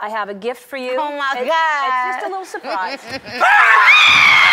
I have a gift for you. Oh my God. It's just a little surprise.